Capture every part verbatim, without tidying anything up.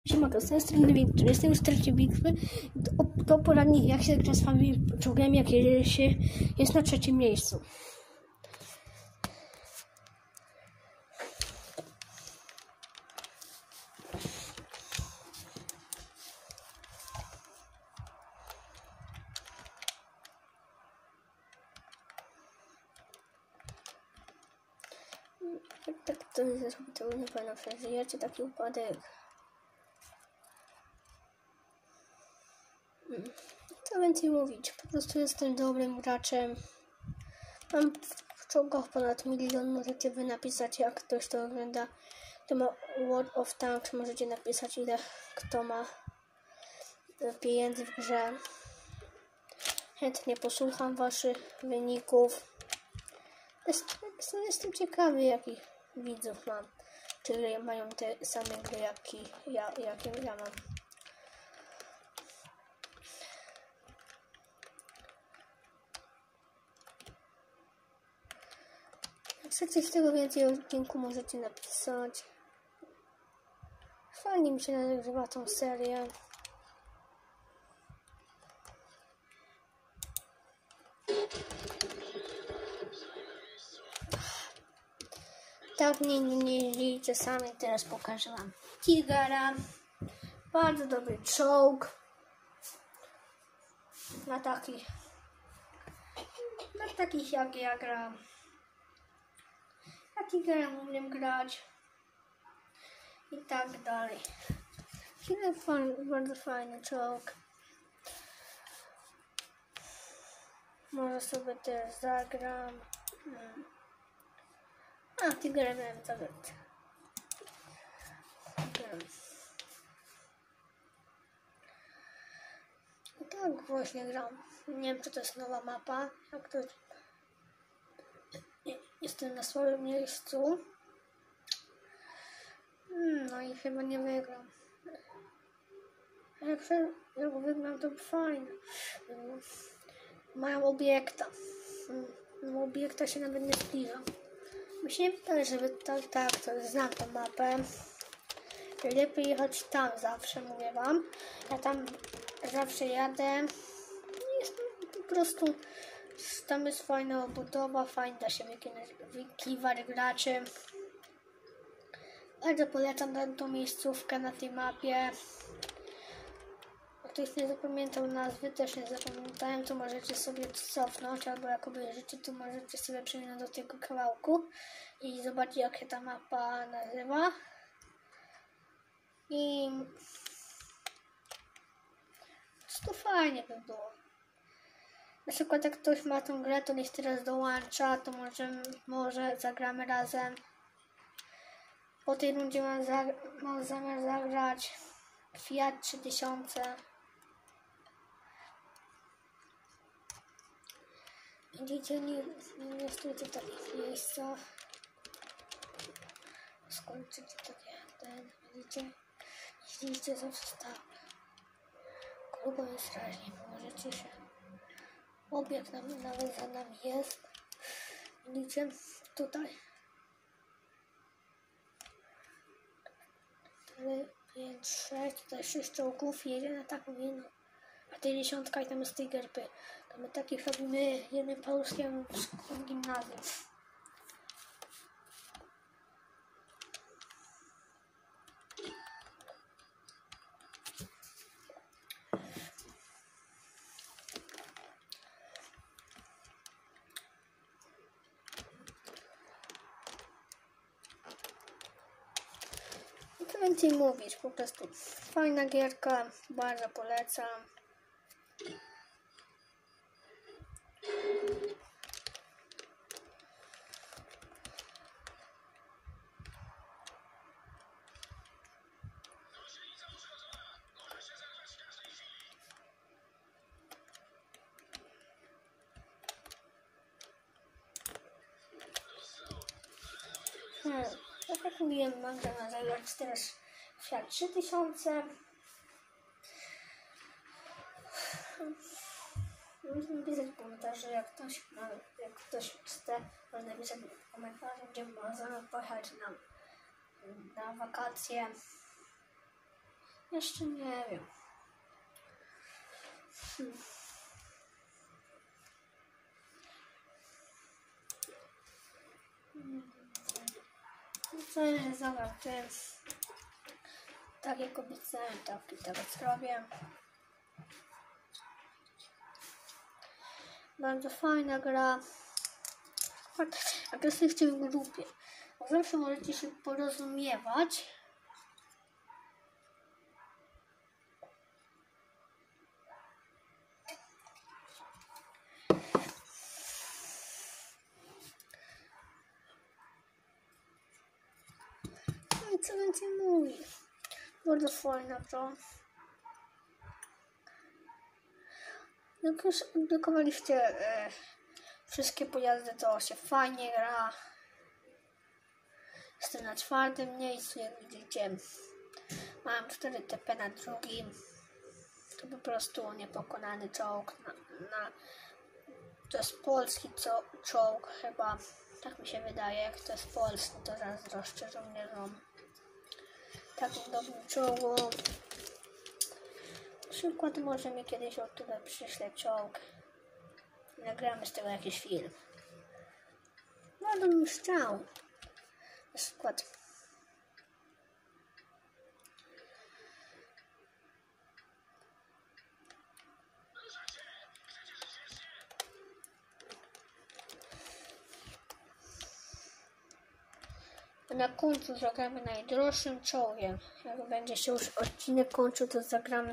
Siemanko, z tej strony Wiktor. Jestem już w trakcie bitwy. To, to poradnik, jak się gra z wami czołgami, jak się jest na trzecim miejscu. Tak, tak to zrobi, to nie pewno przeżyjecie taki upadek. Co więcej mówić, po prostu jestem dobrym graczem. Mam w czołgach ponad milion, możecie wy napisać, jak ktoś to ogląda. Kto ma World of Tanks, możecie napisać, ile kto ma pieniędzy w grze. Chętnie posłucham waszych wyników. Jestem, jestem ciekawy, jakich widzów mam. Czy mają te same gry, jakie ja, jakie ja mam. Jak chcecie z tego więcej odcinku, możecie napisać. Fajnie mi się nagrywa tą serię. Tak mnie nie jeździcie sami, teraz pokażę wam Tigera. Bardzo dobry czołg. Na takich, na takich jak ja gram. Na Tigerem umiem grać. I tak dalej. Bardzo fajny czołg. Może sobie też zagram. Hmm. A, Tigerem miałem zagrać. Tigerem. I tak właśnie gram. Nie wiem, czy to jest nowa mapa. Jak to... Jestem na swoim miejscu. No i chyba nie wygram. Jak, jak wygram, to fajnie. Mają obiekta. No, obiekta się nawet nie zbliża. Mi się nie wydaje, żeby tak, tak, to znam tę mapę. Lepiej jechać tam zawsze, mówię wam. Ja tam zawsze jadę. Jest po prostu, tam jest fajna obudowa, fajnie da się wykliwać graczy. Bardzo polecam tą miejscówkę na tej mapie. Jak ktoś nie zapamiętał nazwy, też nie zapamiętałem, to możecie sobie cofnąć, albo jak obejrzycie, to możecie sobie przejść do tego kawałku i zobaczyć, jak się ta mapa nazywa. I to fajnie by było. Na przykład jak ktoś ma tą grę, to niech teraz dołącza, to może, może zagramy razem. Po tej rundzie mam, za, mam zamiar zagrać Fiat trzy tysiące. Widzicie, nie, nie stójcie w takich miejscach. Skończycie takie ten, widzicie? Jeździcie zawsze tak. Grubo jest strasznie, możecie się. Obiekt nam, nawet za nami jest. Widzicie? Tutaj. cztery, pięć, sześć, tutaj sześć czołgów jedzie na taką jedną. A tej dziesiątka i tam jest Tiger P. To my takich robimy jednym polskiem w gimnazjum. Co więcej mówić, po prostu fajna gierka, bardzo polecam. Hmm. Tak jak mówiłem, mam zamiar zagrać teraz Fiat trzy tysiące. Można napisać w komentarzu, jak ktoś ma, jak ktoś chce, można napisać w komentarzu, gdzie można pojechać na, na wakacje. Jeszcze nie wiem. Hmm. No co jest, dobra, więc tak jak obiecałem, tak i teraz zrobię. Bardzo fajna gra. Jak jesteście w grupie, bo zawsze możecie się porozumiewać. No i co więcej mówi. Bardzo fajna to. Jak już odblokowaliście e, wszystkie pojazdy, to się fajnie gra. Jestem na czwartym miejscu, jak widzicie. Mam cztery T P na drugim. To po prostu niepokonany czołg. Na, na, to jest polski co, czołg chyba. Tak mi się wydaje. Jak to jest polski, to zazdroszczę żołnierzom. Takim dobrym czołgom. Na przykład może mi kiedyś od tutaj przyśle czołg. Nagramy z tego jakiś film. Bardzo bym chciał. Na przykład na końcu zagramy najdroższym czołgiem. Jak będzie się już odcinek kończył, to zagramy.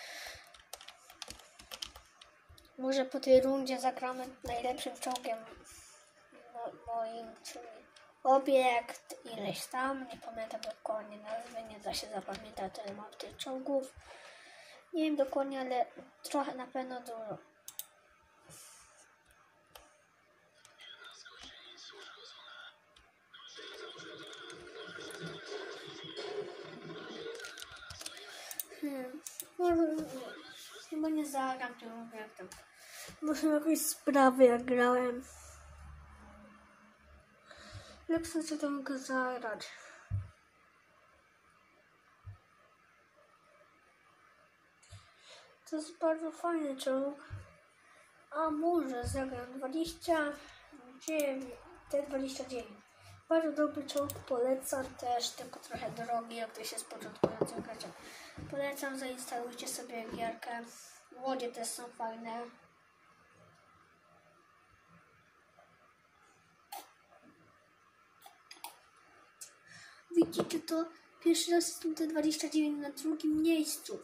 Może po tej rundzie zagramy najlepszym czołgiem mo moim, czyli obiekt ileś tam. Nie pamiętam dokładnie nazwy, nie da się zapamiętać, tyle mam tych czołgów. Nie wiem dokładnie, ale trochę na pewno dużo. Hmm. Może chyba nie zagram tym obiektem. Może jakieś sprawy jak grałem. Jak chcecie to mogę zagrać? To jest bardzo fajny czołg. A może zagram dwadzieścia dziewięć, T dwadzieścia dziewięć. Bardzo dobry czołg, polecam też, tylko trochę drogi, jak ktoś jest początkującym graczem. Polecam, zainstalujcie sobie gierkę. Łodzie też są fajne. Widzicie to? Pierwszy raz jestem T dwadzieścia dziewięć na drugim miejscu.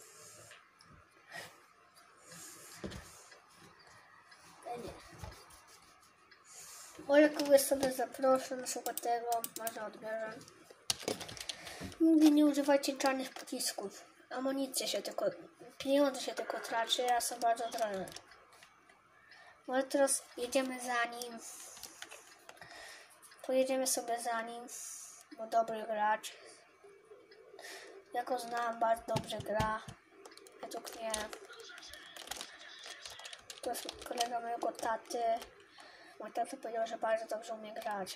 Może kogoś sobie zaproszę, na przykład tego, może odbierze. Nigdy nie używajcie czarnych pocisków. Amunicja się tylko, pieniądze się tylko traci, a są bardzo drogie. Może teraz jedziemy za nim. Pojedziemy sobie za nim, bo dobry gracz. Ja go znam, bardzo dobrze gra. Według mnie. To jest kolega mojego taty. Mój tata powiedział, że bardzo dobrze umie grać.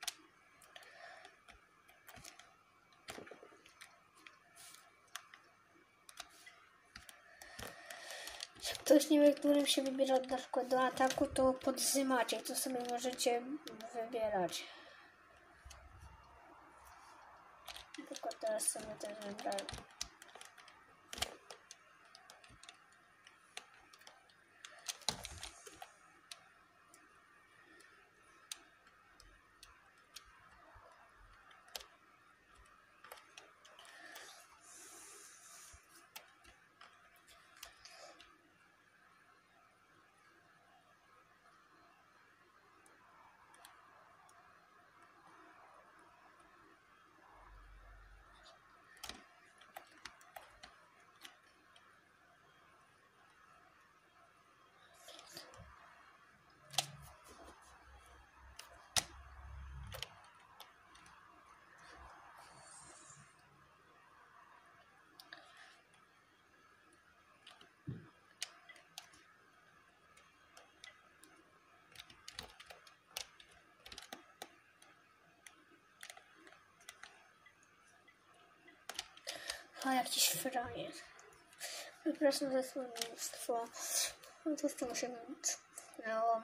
Jak ktoś nie wie, którym się wybiera na przykład do ataku, to podzymacie, to sobie możecie wybierać. Tylko teraz sobie też wybrałem. A, jakiś frajer. Wypraszam za słownictwo. No to z tym się miało.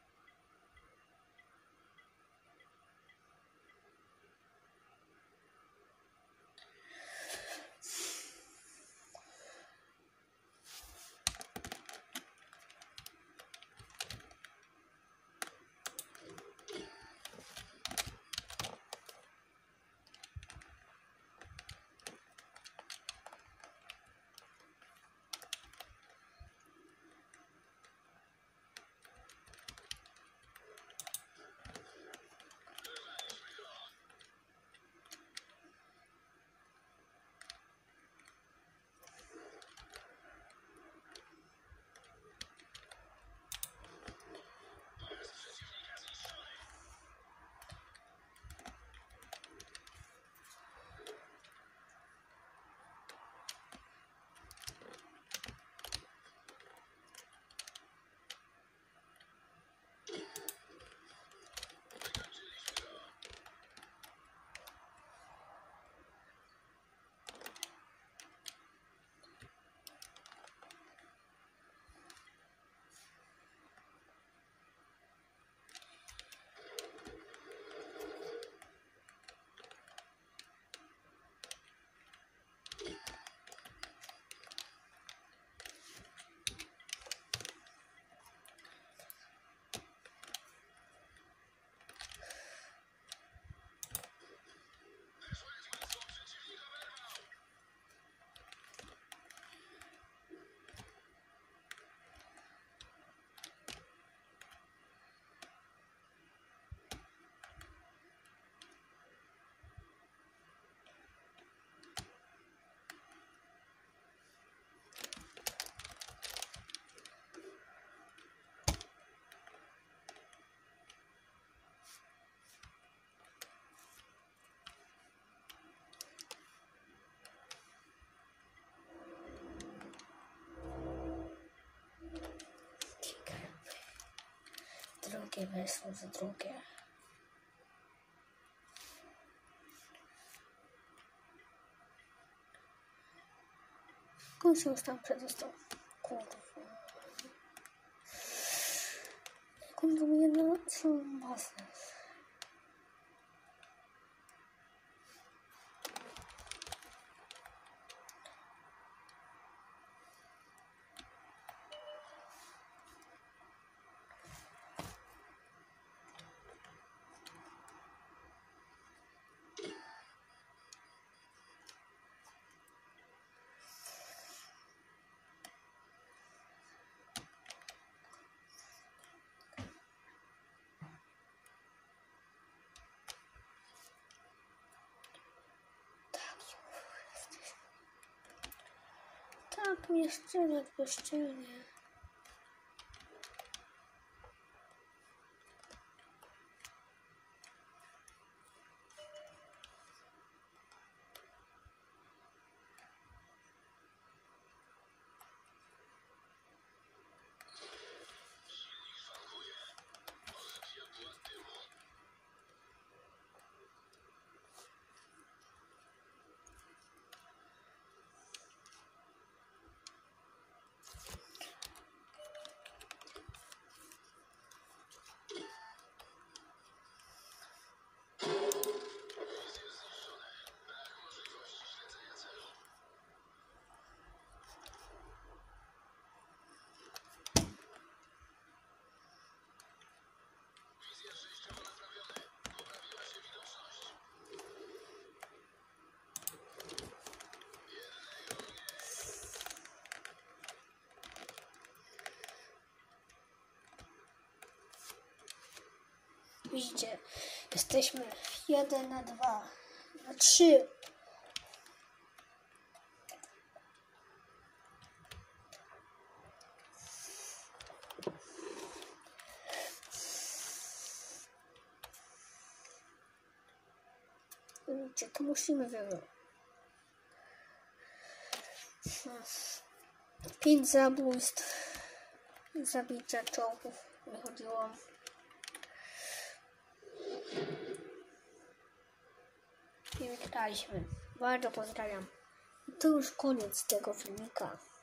Drugie weszło za drugie. Końcu już tam przedostał. Kurwa. Jak on robi jedno, co basen. Tak, mieszczenie, mieszczenie. Widzicie, jesteśmy jeden na dwa, na trzy. Widzicie, to musimy wygrać. Pięć zabójstw, zabicia czołgów wychodziło. I wygraliśmy. Bardzo pozdrawiam. I to już koniec tego filmika.